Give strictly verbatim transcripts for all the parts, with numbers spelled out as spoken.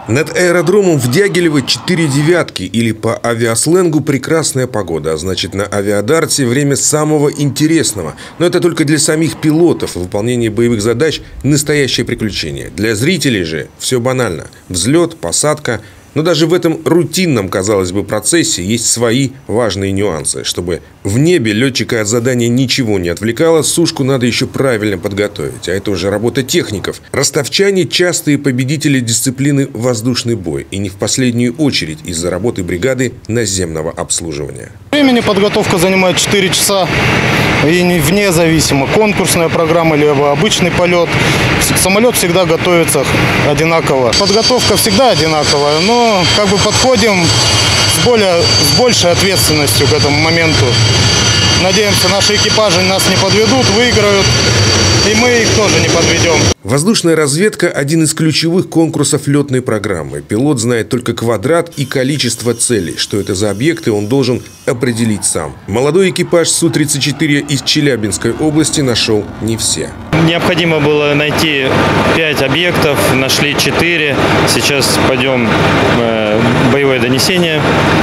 Над аэродромом в Дягилево четыре девятки, или по авиасленгу прекрасная погода, а значит на авиадарте время самого интересного. Но это только для самих пилотов. Выполнение боевых задач – настоящее приключение. Для зрителей же все банально. Взлет, посадка. Но даже в этом рутинном, казалось бы, процессе есть свои важные нюансы. Чтобы в небе летчика от задания ничего не отвлекало, сушку надо еще правильно подготовить. А это уже работа техников. Ростовчане – частые победители дисциплины воздушный бой. И не в последнюю очередь из-за работы бригады наземного обслуживания. Времени подготовка занимает четыре часа. И вне зависимо, конкурсная программа либо обычный полет. Самолет всегда готовится одинаково. Подготовка всегда одинаковая, но как бы подходим с, более, с большей ответственностью к этому моменту. Надеемся, наши экипажи нас не подведут, выиграют, и мы их тоже не подведем. Воздушная разведка – один из ключевых конкурсов летной программы. Пилот знает только квадрат и количество целей. Что это за объекты, он должен определить сам. Молодой экипаж Су тридцать четыре из Челябинской области нашел не все. Необходимо было найти пять объектов, нашли четыре. Сейчас пойдем в боевое донесение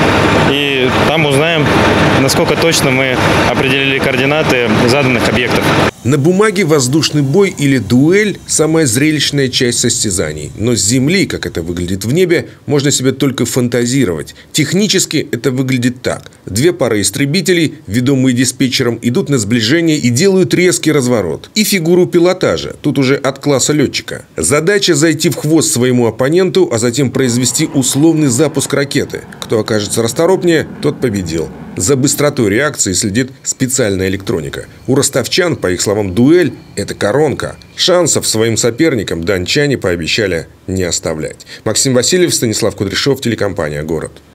и там узнаем, насколько точно мы определили координаты заданных объектов. На бумаге воздушный бой или дуэль – самая зрелищная часть состязаний. Но с земли, как это выглядит в небе, можно себе только фантазировать. Технически это выглядит так. Две пары истребителей, ведомые диспетчером, идут на сближение и делают резкий разворот. И фигуру пилотажа, тут уже от класса летчика. Задача – зайти в хвост своему оппоненту, а затем произвести условный запуск ракеты. Кто окажется расторопнее, тот победил. За быстротой реакции следит специальная электроника. У ростовчан, по их словам, дуэль – это коронка. Шансов своим соперникам дончане пообещали не оставлять. Максим Васильев, Станислав Кудряшов, телекомпания «Город».